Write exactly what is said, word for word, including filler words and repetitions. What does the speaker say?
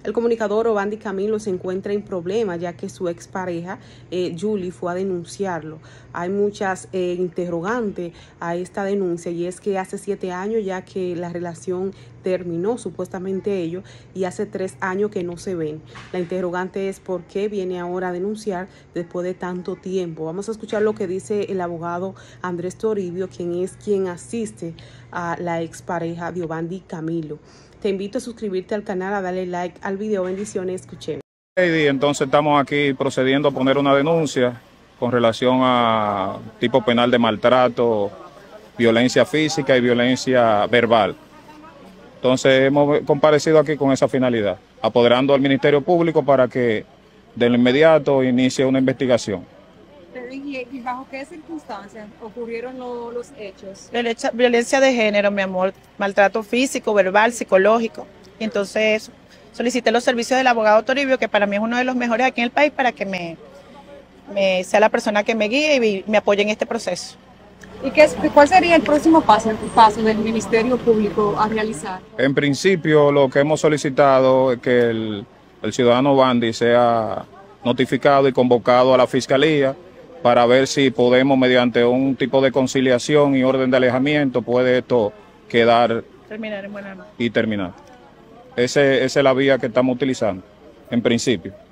El comunicador Obandi Camilo se encuentra en problemas ya que su expareja, eh, Julie, fue a denunciarlo. Hay muchas eh, interrogantes a esta denuncia y es que hace siete años ya que la relación terminó supuestamente ellos y hace tres años que no se ven. La interrogante es por qué viene ahora a denunciar después de tanto tiempo. Vamos a escuchar lo que dice el abogado Andrés Toribio, quien es quien asiste a la expareja de Obandi Camilo. Te invito a suscribirte al canal, a darle like al video. Bendiciones, escuchemos. Entonces estamos aquí procediendo a poner una denuncia con relación a tipo penal de maltrato, violencia física y violencia verbal. Entonces hemos comparecido aquí con esa finalidad, apoderando al Ministerio Público para que de inmediato inicie una investigación. ¿Y bajo qué circunstancias ocurrieron lo, los hechos? Violencia, violencia de género, mi amor, maltrato físico, verbal, psicológico. Y entonces solicité los servicios del abogado Toribio, que para mí es uno de los mejores aquí en el país, para que me, me sea la persona que me guíe y me apoye en este proceso. ¿Y qué, cuál sería el próximo paso, el paso del Ministerio Público a realizar? En principio, lo que hemos solicitado es que el, el ciudadano Obandi sea notificado y convocado a la Fiscalía para ver si podemos, mediante un tipo de conciliación y orden de alejamiento, puede esto quedar Terminar en buena mano. y terminar. Ese, esa es la vía que estamos utilizando, en principio.